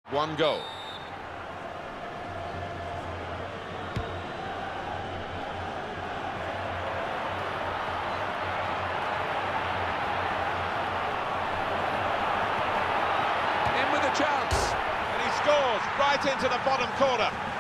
One goal. In with a chance, and he scores right into the bottom corner.